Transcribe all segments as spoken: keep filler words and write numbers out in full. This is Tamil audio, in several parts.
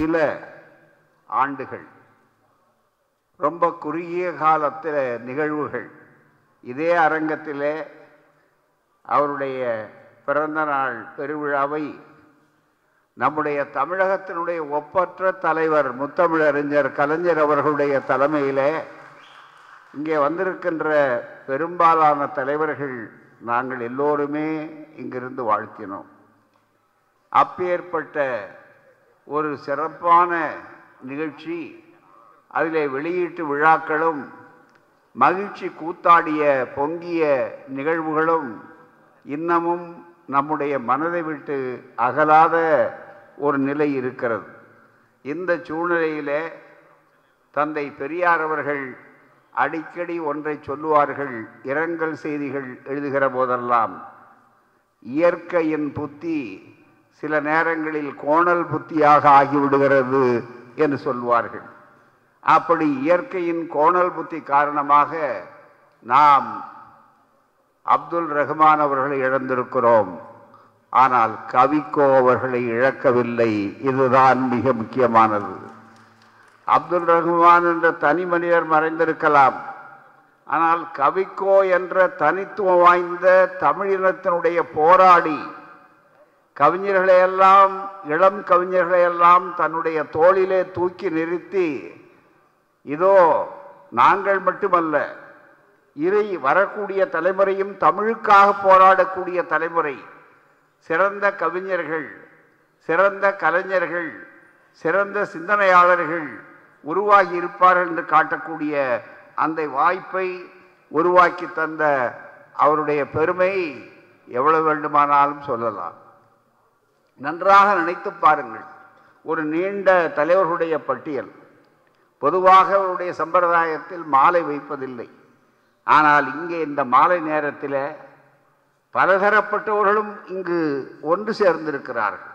சில ஆண்டுகள், ரொம்ப குறுகிய காலத்தில் நிகழ்வுகள். இதே அரங்கத்திலே அவருடைய பிறந்த நாள் பெருவிழாவை நம்முடைய தமிழகத்தினுடைய ஒப்பற்ற தலைவர் முத்தமிழறிஞர் கலைஞர் அவர்களுடைய தலைமையிலே இங்கே வந்திருக்கின்ற பெரும்பாலான தலைவர்கள் நாங்கள் எல்லோருமே இங்கிருந்து வாழ்த்தினோம். அப்பேற்பட்ட ஒரு சிறப்பான நிகழ்ச்சி, அதிலே வெளியீட்டு விழாக்களும் மகிழ்ச்சி கூத்தாடிய பொங்கிய நிகழ்வுகளும் இன்னமும் நம்முடைய மனதை விட்டு அகலாத ஒரு நிலை இருக்கிறது. இந்த சூழ்நிலையிலே தந்தை பெரியார் அவர்கள் அடிக்கடி ஒன்றை சொல்லுவார்கள். இரங்கல் செய்திகள் எழுதுகிற போதெல்லாம், இயற்கையின் புத்தி சில நேரங்களில் கோணல் புத்தியாக ஆகிவிடுகிறது என்று சொல்வார்கள். அப்படி இயற்கையின் கோணல் புத்தி காரணமாக நாம் அப்துல் ரஹ்மான் அவர்களை இழந்திருக்கிறோம். ஆனால் கவிக்கோ அவர்களை இழக்கவில்லை. இதுதான் மிக முக்கியமானது. அப்துல் ரஹ்மான் என்ற தனி மனிதர் மறைந்திருக்கலாம், ஆனால் கவிக்கோ என்ற தனித்துவம் வாய்ந்த தமிழினத்தினுடைய போராடி கவிஞர்களையெல்லாம், இளம் கவிஞர்களையெல்லாம் தன்னுடைய தோளிலே தூக்கி நிறுத்தி, இதோ நாங்கள் மட்டுமல்ல, இறை வரக்கூடிய தலைமுறையும் தமிழுக்காக போராடக்கூடிய தலைமுறை, சிறந்த கவிஞர்கள், சிறந்த கலைஞர்கள், சிறந்த சிந்தனையாளர்கள் உருவாகி இருப்பார்கள் என்று காட்டக்கூடிய அந்த வாய்ப்பை உருவாக்கி தந்த அவருடைய பெருமை எவ்வளவு வேண்டுமானாலும் சொல்லலாம். நன்றாக நினைத்து பாருங்கள். ஒரு நீண்ட தலைவர்களுடைய பட்டியல். பொதுவாக அவருடைய சம்பிரதாயத்தில் மாலை வைப்பதில்லை. ஆனால் இங்கே இந்த மாலை நேரத்தில் பலதரப்பட்டவர்களும் இங்கு ஒன்று சேர்ந்திருக்கிறார்கள்.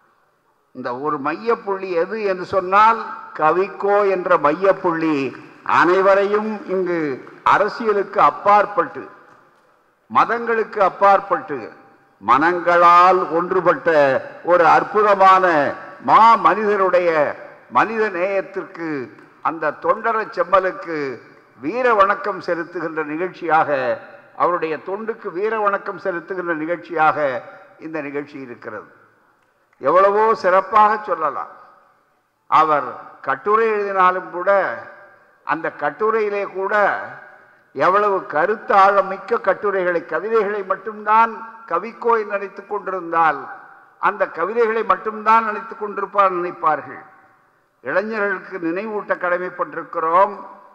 இந்த ஒரு மையப்புள்ளி எது என்று சொன்னால் கவிக்கோ என்ற மையப்புள்ளி அனைவரையும் இங்கு அரசியலுக்கு அப்பாற்பட்டு, மதங்களுக்கு அப்பாற்பட்டு, மனங்களால் ஒன்றுபட்ட ஒரு அற்புதமான மா மனிதருடைய மனித நேயத்திற்கு, அந்த தொண்டர செம்மலுக்கு வீர வணக்கம் செலுத்துகின்ற நிகழ்ச்சியாக, அவருடைய தொண்டுக்கு வீர வணக்கம் செலுத்துகின்ற நிகழ்ச்சியாக இந்த நிகழ்ச்சி இருக்கிறது. எவ்வளவோ சிறப்பாக சொல்லலாம். அவர் கட்டுரை எழுதினாலும் கூட அந்த கட்டுரையிலே கூட எவ்வளவு கருத்தாழம் மிக்க கட்டுரைகளை, கவிதைகளை மட்டும்தான் கவிக்கோ நினைத்து கொண்டிருந்தால் அந்த கவிதைகளை மட்டும்தான் நினைத்து கொண்டிருப்பார் நினைப்பார்கள். இளைஞர்களுக்கு நினைவூட்ட கடமைப்பட்டிருக்கிறோம்.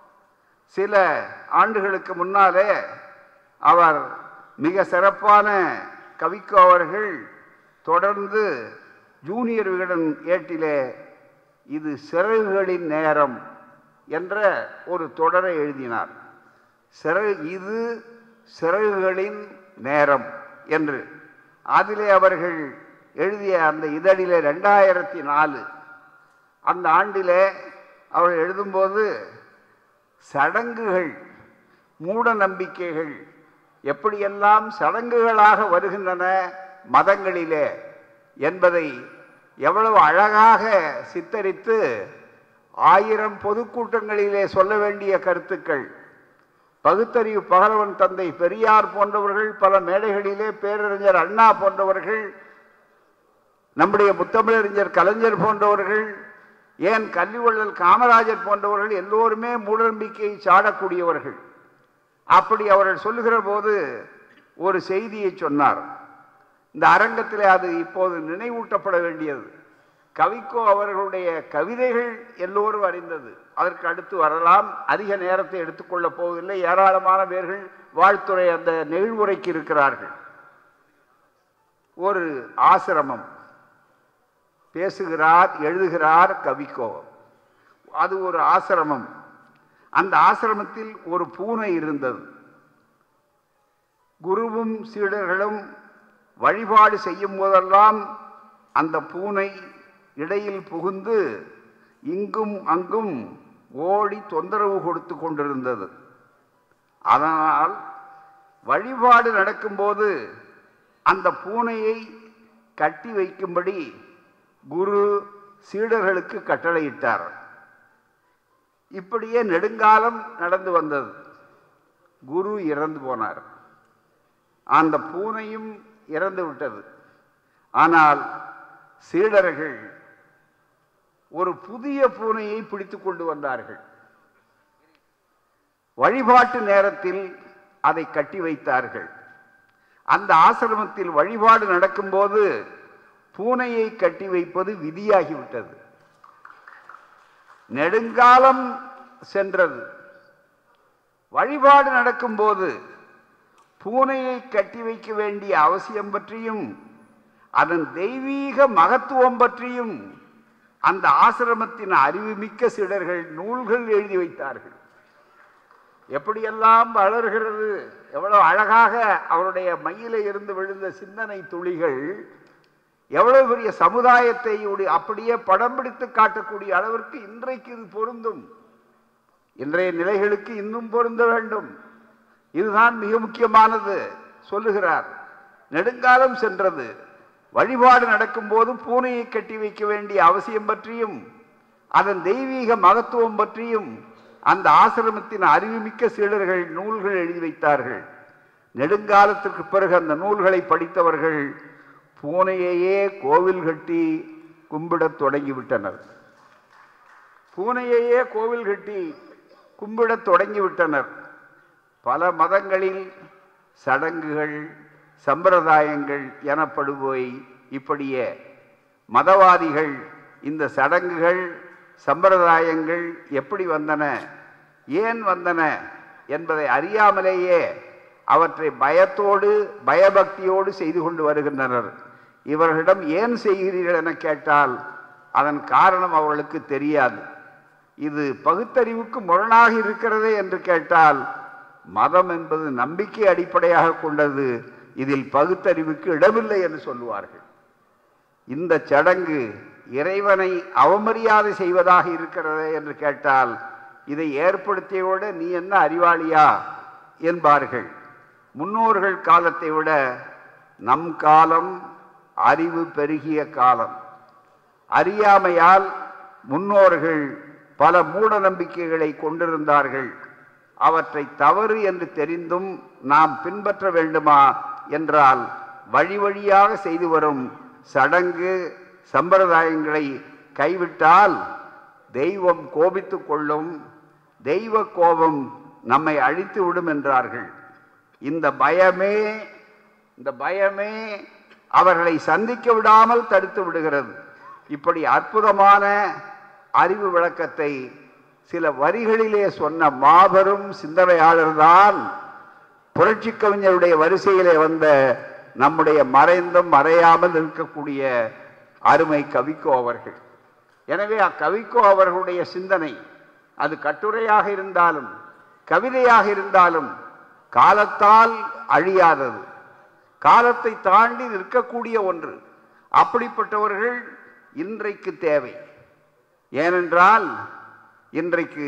சில ஆண்டுகளுக்கு முன்னாலே அவர் மிக சிறப்பான கவிக்கோ அவர்கள் தொடர்ந்து ஜூனியர் விகடன் ஏட்டிலே இது சிறகுகளின் நேரம் என்ற ஒரு தொடரை எழுதினார். சிறகு இது சிறகுகளின் நேரம் என்று அதிலே அவர்கள் எழுதிய அந்த இதழிலே ரெண்டாயிரத்தி நாலு அந்த ஆண்டிலே அவர்கள் எழுதும்போது சடங்குகள், மூட நம்பிக்கைகள் எப்படியெல்லாம் சடங்குகளாக வருகின்றன மதங்களிலே என்பதை எவ்வளவு அழகாக சித்தரித்து ஆயிரம் பொதுக்கூட்டங்களிலே சொல்ல வேண்டிய கருத்துக்கள், பகுத்தறிவு பகலவன் தந்தை பெரியார் போன்றவர்கள், பல மேடைகளிலே பேரறிஞர் அண்ணா போன்றவர்கள், நம்முடைய முத்தமிழறிஞர் கலைஞர் போன்றவர்கள், ஏன் கல்விவள்ளல் காமராஜர் போன்றவர்கள் எல்லோருமே மூடநம்பிக்கையை சாடக்கூடியவர்கள். அப்படி அவர்கள் சொல்லுகிற போது ஒரு செய்தியை சொன்னார். இந்த அரங்கத்திலே அது இப்போது நினைவூட்டப்பட வேண்டியது. கவிக்கோ அவர்களுடைய கவிதைகள் எல்லோரும் அறிந்தது. அதற்கு அடுத்து வரலாம். அதிக நேரத்தை எடுத்துக்கொள்ளப் போவதில்லை. ஏராளமான பேர்கள் வாழ்த்துறை அந்த நெகிழ்வுரைக்கு இருக்கிறார்கள். ஒரு ஆசிரமம் பேசுகிறார், எழுதுகிறார் கவிக்கோ. அது ஒரு ஆசிரமம். அந்த ஆசிரமத்தில் ஒரு பூனை இருந்தது. குருவும் சீடர்களும் வழிபாடு செய்யும் போதெல்லாம் அந்த பூனை இடையில் புகுந்து இங்கும் அங்கும் ஓடி தொந்தரவு கொடுத்து கொண்டிருந்தது. அதனால் வழிபாடு நடக்கும்போது அந்த பூனையை கட்டி வைக்கும்படி குரு சீடர்களுக்கு கட்டளையிட்டார். இப்படியே நெடுங்காலம் நடந்து வந்தது. குரு இறந்து போனார். அந்த பூனையும் இறந்து விட்டது. ஆனால் சீடர்கள் ஒரு புதிய பூனையை பிடித்து கொண்டு வந்தார்கள். வழிபாட்டு நேரத்தில் அதை கட்டி வைத்தார்கள். அந்த ஆசிரமத்தில் வழிபாடு நடக்கும்போது பூனையை கட்டி வைப்பது விதியாகிவிட்டது. நெடுங்காலம் சென்றது. வழிபாடு நடக்கும்போது பூனையை கட்டி வைக்க வேண்டிய அவசியம் பற்றியும் அதன் தெய்வீக மகத்துவம் பற்றியும் அந்த ஆசிரமத்தின் அறிவுமிக்க சீடர்கள் நூல்கள் எழுதி வைத்தார்கள். எப்படியெல்லாம் வளர்கிறது, எவ்வளவு அழகாக அவருடைய மையில இருந்து விழுந்த சிந்தனை துளிகள் எவ்வளவு பெரிய சமுதாயத்தை அப்படியே படம் பிடித்து காட்டக்கூடிய அளவிற்கு இன்றைக்கு இது பொருந்தும். இன்றைய நிலைகளுக்கு இன்னும் பொருந்த வேண்டும். இதுதான் மிக முக்கியமானது சொல்லுகிறார். நெடுங்காலம் சென்றது. வழிபாடு நடக்கும் போது பூனையை கட்டி வைக்க வேண்டிய அவசியம் பற்றியும் அதன் தெய்வீக மகத்துவம் பற்றியும் அந்த ஆசிரமத்தின் அறிவுமிக்க சீடர்கள் நூல்கள் எழுதி வைத்தார்கள். நெடுங்காலத்திற்கு பிறகு அந்த நூல்களை படித்தவர்கள் பூனையையே கோவில் கட்டி கும்பிடத் தொடங்கிவிட்டனர். பூனையையே கோவில் கட்டி கும்பிடத் தொடங்கிவிட்டனர். பல மதங்களில் சடங்குகள் சம்பிரதாயங்கள் எனப்படுபவை இப்படியே. மதவாதிகள் இந்த சடங்குகள் சம்பிரதாயங்கள் எப்படி வந்தன, ஏன் வந்தன என்பதை அறியாமலேயே அவற்றை பயத்தோடு பயபக்தியோடு செய்து கொண்டு வருகின்றனர். இவர்களிடம் ஏன் செய்கிறீர்கள் என கேட்டால் அதன் காரணம் அவர்களுக்கு தெரியாது. இது பகுத்தறிவுக்கு முரணாக இருக்கிறதே என்று கேட்டால் மதம் என்பது நம்பிக்கை அடிப்படையாக கொண்டது, இதில் பகுத்தறிவுக்கு இடமில்லை என்று சொல்லுவார்கள். இந்த சடங்கு இறைவனை அவமரியாதை செய்வதாக இருக்கிறதே என்று கேட்டால் இதை ஏற்படுத்தியோடு நீ என்ன அறிவாளியா என்பார்கள். முன்னோர்கள் காலத்தை விட நம் காலம் அறிவு பெருகிய காலம். அறியாமையால் முன்னோர்கள் பல மூட நம்பிக்கைகளை கொண்டிருந்தார்கள். அவற்றை தவறு என்று தெரிந்தும் நாம் பின்பற்ற வேண்டுமா என்றால் வழி வழியாக செய்து வரும் சடங்கு சம்பிரதாயங்களை கைவிட்டால் தெய்வம் கோபித்து கொள்ளும், தெய்வ கோபம் நம்மை அழித்து விடும் என்றார்கள். இந்த பயமே இந்த பயமே அவர்களை சந்திக்க விடாமல் தடுத்து விடுகிறது. இப்படி அற்புதமான அறிவு விளக்கத்தை சில வரிகளிலே சொன்ன மாபெரும் சிந்தனையாளர் தான் புரட்சி கவிஞருடைய வரிசையிலே வந்த நம்முடைய மறைந்தும் மறையாமல் இருக்கக்கூடிய அருமை கவிக்கோ அவர்கள். எனவே அக்கவிக்கோ அவர்களுடைய சிந்தனை அது கட்டுரையாக இருந்தாலும் கவிதையாக இருந்தாலும் காலத்தால் அழியாதது, காலத்தை தாண்டி நிற்கக்கூடிய ஒன்று. அப்படிப்பட்டவர்கள் இன்றைக்கு தேவை. ஏனென்றால் இன்றைக்கு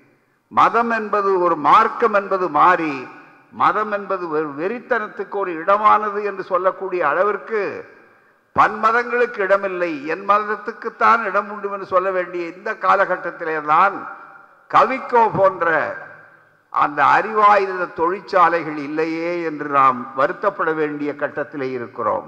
மதம் என்பது ஒரு மார்க்கம் என்பது மாறி மதம் என்பது வெறித்தனத்துக்கு ஒரு இடமானது என்று சொல்லக்கூடிய அளவிற்கு பன்மதங்களுக்கு இடமில்லை, என் மதத்துக்குத்தான் இடம் உண்டு என்று சொல்ல வேண்டிய இந்த காலகட்டத்திலே தான் கவிக்கோ போன்ற அந்த அறிவாயுத தொழிற்சாலைகள் இல்லையே என்று நாம் வருத்தப்பட வேண்டிய கட்டத்திலே இருக்கிறோம்.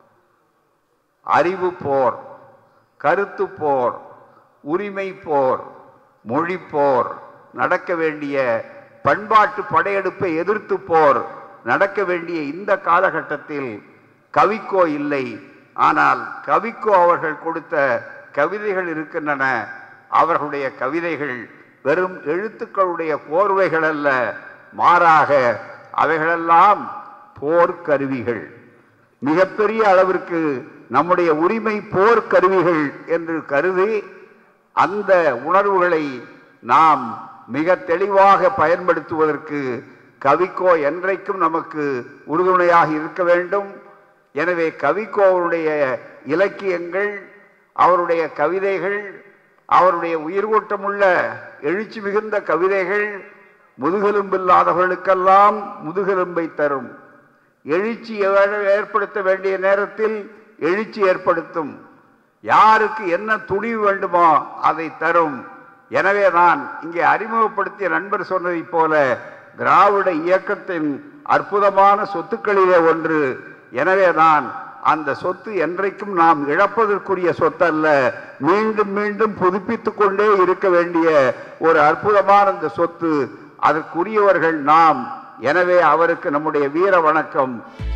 அறிவு போர், கருத்து போர், உரிமை போர், மொழி போர் நடக்க வேண்டிய, பண்பாட்டு படையெடுப்பை எதிர்த்து போர் நடக்க வேண்டிய இந்த காலகட்டத்தில் கவிக்கோ இல்லை. ஆனால் கவிக்கோ அவர்கள் கொடுத்த கவிதைகள் இருக்கின்றன. அவர்களுடைய கவிதைகள் வெறும் எழுத்துக்களுடைய கோர்வைகள் அல்ல, மாறாக அவைகளெல்லாம் போர்க்கருவிகள். மிகப்பெரிய அளவிற்கு நம்முடைய உரிமை போர்க்கருவிகள் என்று கருதி அந்த உணர்வுகளை நாம் மிக தெளிவாக பயன்படுத்துவதற்கு கவிக்கோ என்றைக்கும் நமக்கு உறுதுணையாக இருக்க வேண்டும். எனவே கவிக்கோவுடைய இலக்கியங்கள், அவருடைய கவிதைகள், அவருடைய உயிர்கூட்டமுள்ள எழுச்சி மிகுந்த கவிதைகள் முதுகெலும்பில்லாதவர்களுக்கெல்லாம் முதுகெலும்பை தரும். எழுச்சி ஏற்படுத்த வேண்டிய நேரத்தில் எழுச்சி ஏற்படுத்தும். யாருக்கு என்ன துணிவு வேண்டுமோ அதை தரும். எனவே தான் இங்கே அறிமுகப்படுத்திய நண்பர் சொன்னதைப் போல திராவிட இயக்கத்தின் அற்புதமான சொத்துக்களிலே ஒன்று. எனவே தான் அந்த சொத்து என்றைக்கும் நாம் இழப்பதற்குரிய சொத்தல்ல, மீண்டும் மீண்டும் புதுப்பித்துக் கொண்டே இருக்க வேண்டிய ஒரு அற்புதமான அந்த சொத்து. அதற்குரியவர்கள் நாம். எனவே அவருக்கு நம்முடைய வீர வணக்கம்.